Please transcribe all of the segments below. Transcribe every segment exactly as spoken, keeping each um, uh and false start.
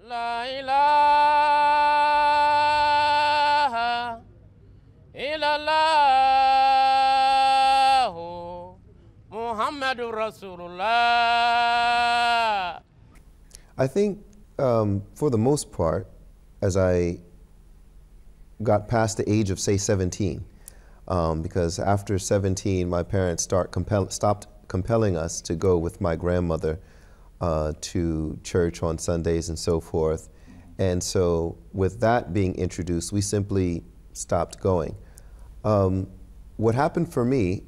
La ilaha illallah Muhammadur Rasulullah. I think um, for the most part, as I got past the age of, say, seventeen, um, because after seventeen, my parents start compel stopped compelling us to go with my grandmother uh, to church on Sundays and so forth. And so with that being introduced, we simply stopped going. Um, what happened for me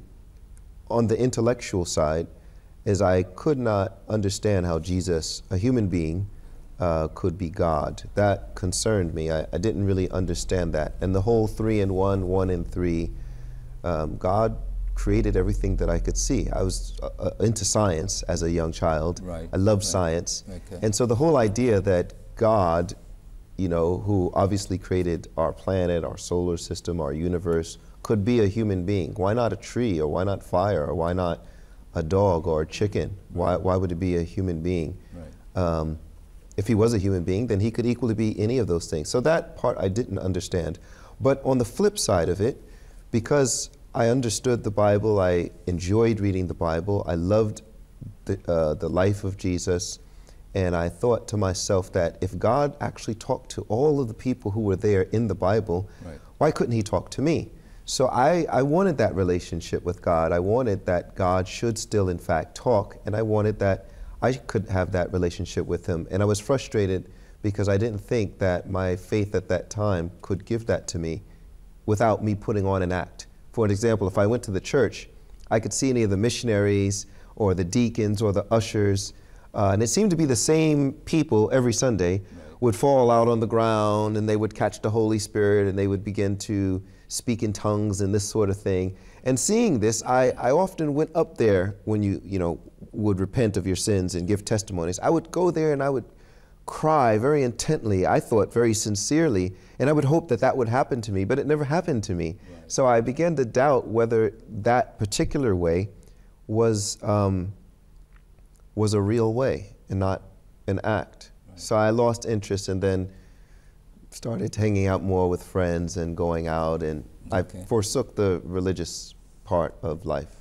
on the intellectual side is I could not understand how Jesus, a human being, uh, could be God. That concerned me. I, I didn't really understand that. And the whole three in one, one in three, um, God created everything that I could see. I was uh, into science as a young child. Right. I loved Right. science. Okay. And so the whole idea that God, you know, who obviously created our planet, our solar system, our universe, could be a human being. Why not a tree, or why not fire, or why not a dog or a chicken? Why, why would it be a human being? Right. Um, if he was a human being, then he could equally be any of those things. So that part I didn't understand. But on the flip side of it, because I understood the Bible, I enjoyed reading the Bible, I loved the, uh, the life of Jesus, and I thought to myself that if God actually talked to all of the people who were there in the Bible, Right. why couldn't he talk to me? So I, I wanted that relationship with God. I wanted that God should still in fact talk, and I wanted that I could have that relationship with him. And I was frustrated because I didn't think that my faith at that time could give that to me without me putting on an act. For example, if I went to the church, I could see any of the missionaries or the deacons or the ushers, uh, and it seemed to be the same people every Sunday, right, would fall out on the ground, and they would catch the Holy Spirit, and they would begin to speak in tongues and this sort of thing. And seeing this, I, I often went up there when you, you know, would repent of your sins and give testimonies. I would go there and I would cry very intently, I thought very sincerely, and I would hope that that would happen to me, but it never happened to me. Right. So I began to doubt whether that particular way was, um, was a real way and not an act. Right. So I lost interest and then started hanging out more with friends and going out, and okay. I forsook the religious part of life.